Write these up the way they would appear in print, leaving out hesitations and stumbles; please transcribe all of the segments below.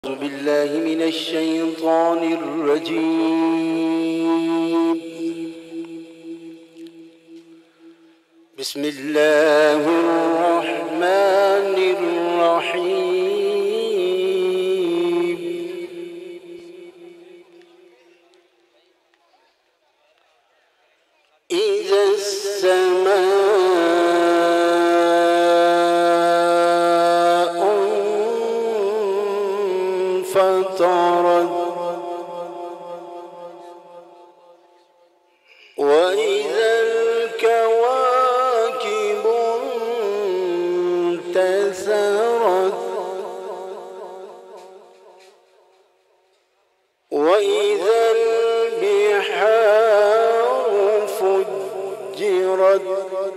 أعوذ بالله من الشيطان الرجيم. بسم الله الرحمن الرحيم. إذا السماء انفطرت وإذا الكواكب انتثرت وإذا البحار فجرت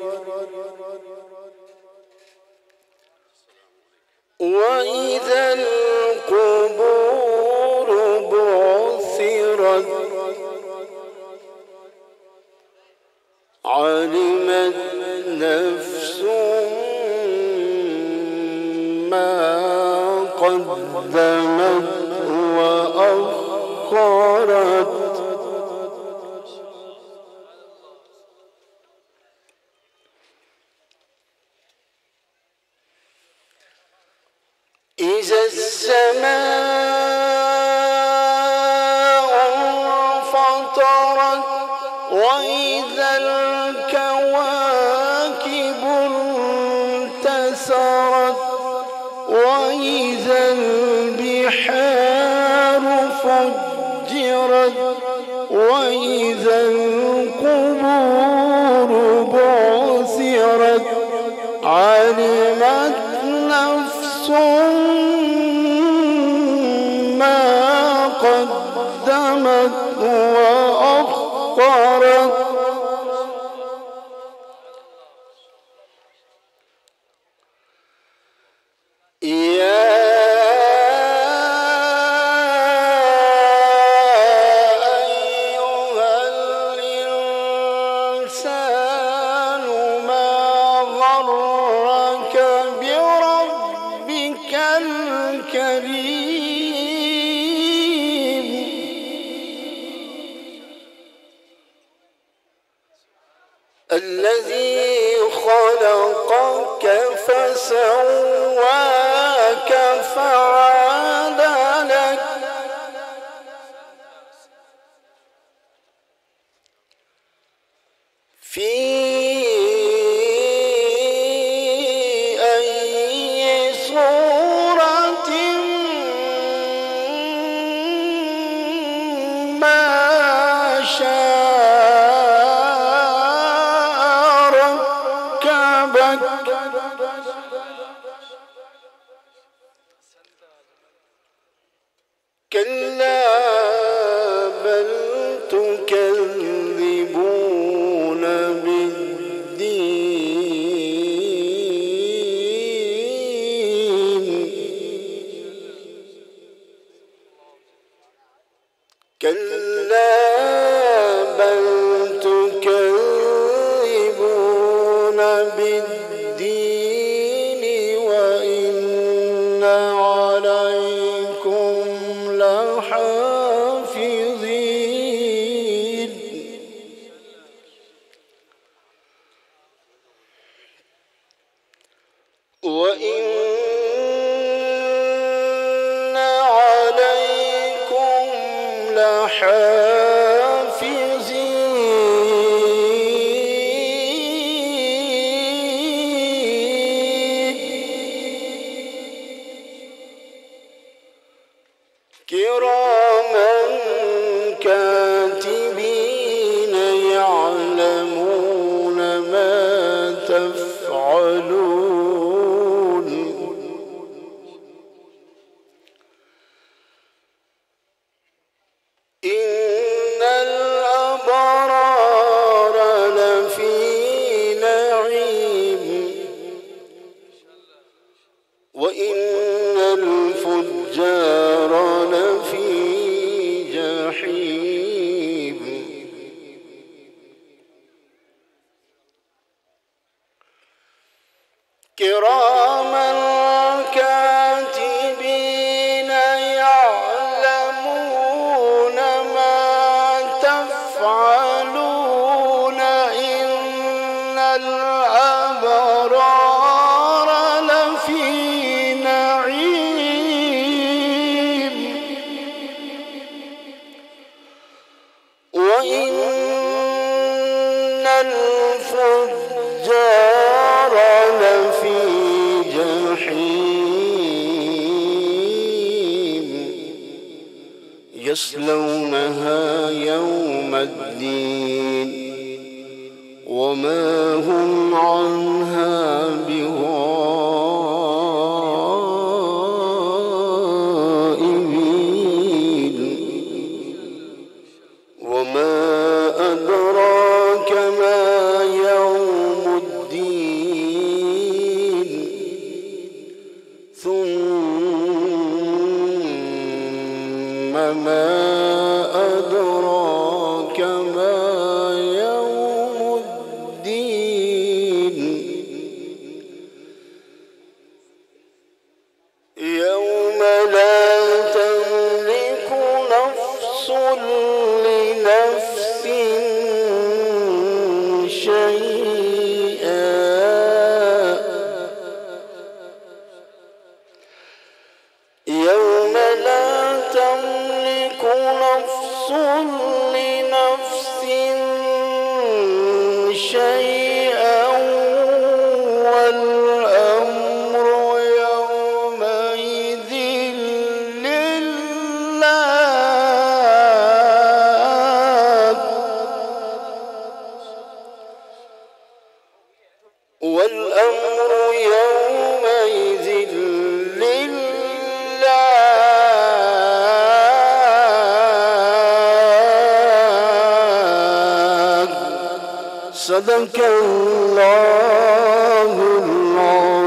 وإذا القبور بعثرت علمت نفس ما قدمت وأخرت إذا السماء انفطرت وإذا الكواكب انتثرت وإذا البحار فجرت وإذا القبور بعثرت علمت نفس ما قدمت وأخرت يا أيها الإنسان ما غرك بربك الكريم الذي خلقك فسواك فعدلك في أي صورة ما شاء ركبك كلا بل تكذبون بالدين كلا بل تكذبون بالدين وإن عليكم لحافظين وإن عليكم لحافظين كراما كاتبين يعلمون ما تفعلون إن الأبرار لفي نعيم وإن الفجار لفي جحيم يصلونها يوم الدين وما هم عنها بغائبين وما أدراك ما يوم الدين ثم ما أدراك ما يوم الدين يوم لا تملك نفس لنفس شيئا يوم لا تملك نفس لنفس شيئا والأمر يومئذ لله والأمر يومئذ صدق الله العظيم.